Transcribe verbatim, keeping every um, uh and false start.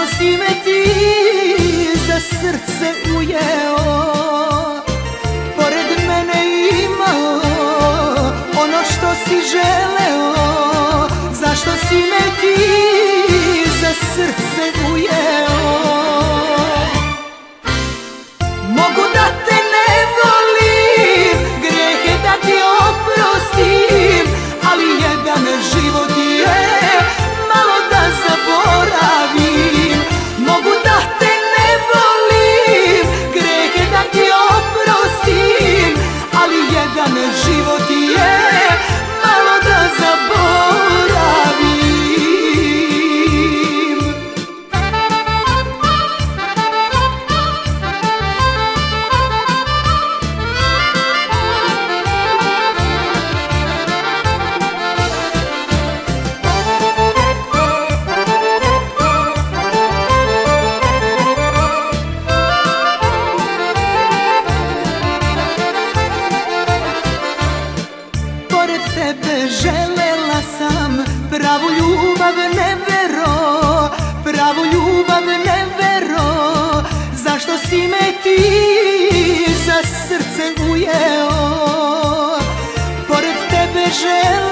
zašto si me ti za srce ujeo? Pored mene imao ono što si želeo. Zašto si me ti za srce ujeo? Mogu da te ne volim, grehe da ti oprostim, ali jedan život je malo da zaboravim. Mogu da te ne volim, grehe da ti oprostim, ali jedan život je malo da zaboravim. Tebe želela sam pravu ljubav, ne vero, pravu ljubav, ne vero. Zašto si me ti za srce ujeo? Pored tebe želela